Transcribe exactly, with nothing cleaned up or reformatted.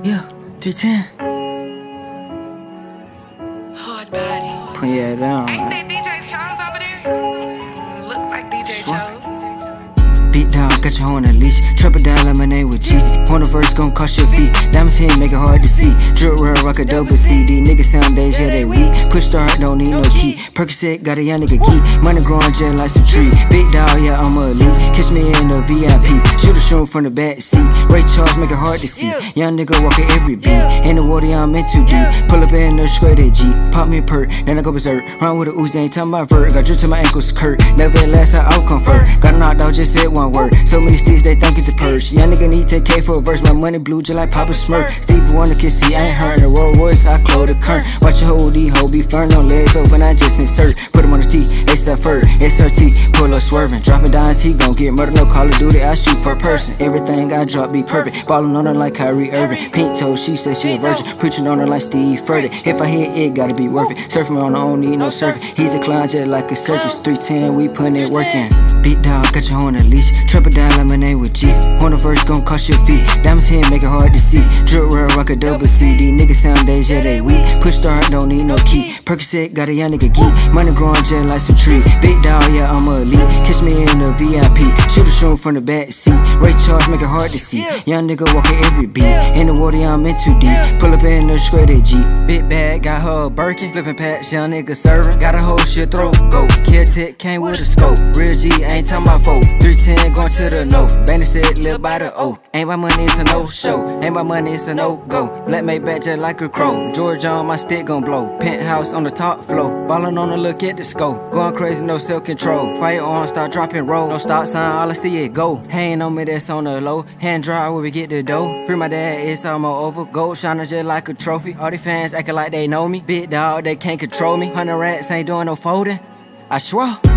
Yeah, three ten. Hard body. Put your head down. Ain't that D J Chose over there? Look like D J Chose. Beat down, got your hoe on a leash. Trap it down like my name was Jeezy. On the verse, gon' cost your feet. Diamonds here, make it hard to see. Drill, real, rock a double C D. Niggas sound days, yeah, they weak. Push start, don't need no key. Percocet, got a young nigga key. Money growing jet like some tree. Big dog, yeah, I'm a elite. Catch me in the V I P. Shoot a shroom from the back seat. Ray Charles, make it hard to see. Young nigga walking every beat. In the water, yeah, I'm in too deep. Pull up in the straight A G. Pop me a perk, then I go berserk. Run with a Uzi, ain't talking about vert. Got drip to my ankles, Kurt. Never last, I out comfort. Got knocked out, just said one word. So many sticks, they think it's a purse. Young nigga need ten K for a verse. My money blue just like Papa Smurf. Stevie Wonder can see, I ain't heard the Rolls Royce, I close the current. Watch your hold these hoe be firm on legs open, I just insert. Put him on the T, S F R, S R T, pull up swerving. Dropping dimes, he gon' get murdered, no Call of Duty, I shoot for a person. Everything I drop be perfect. Ballin' on her like Kyrie Irving. Pink toe, she said she a virgin. Preaching on her like Steve Furtick. If I hit it, gotta be worth it. Surfing on, I don't need no surfing. He's a clown jet like a circus. three ten, we putting it work in. Beat down, got your hoe on a leash. Trap it down like my name was Jeezy. On the verse, gon' cost your feet. Diamonds here, make it hard to see. Drill, real, rock a double C D. Niggas sound days, yeah, they weak. Push start, don't need no key. Percocet, got a young nigga geek. Money growing jet like some trees. Big dog, yeah, I'm a elite. Catch me in the V I P. Shoot a shroom from the back seat. Ray Charles, make it hard to see. Young nigga walking every beat. In the water, yeah, I'm in too deep. Pull up in the straight A G. Big bag, got her a Birkin. Flipping packs, young nigga serving. Got a whole shit throat, go. Kill tech, came with a scope. Real G, ain't talking about folk. three ten, going to the no. Bandit said, live by the oath. Ain't my money, it's a no show. Ain't my money, it's a no go. Black made back just like a crow. George on my stick gon' blow. Penthouse on the top floor. Ballin' on the look at the scope. Going crazy, no self control. Firearm, start dropping roll. No stop sign, all I see it go. Hang on me, that's on the low. Hand dry where we get the dough. Free my dad, it's almost over. Gold shining just like a trophy. All these fans acting like they know me. Big dog, they can't control me. Hundred rats ain't doing no folding. I swear.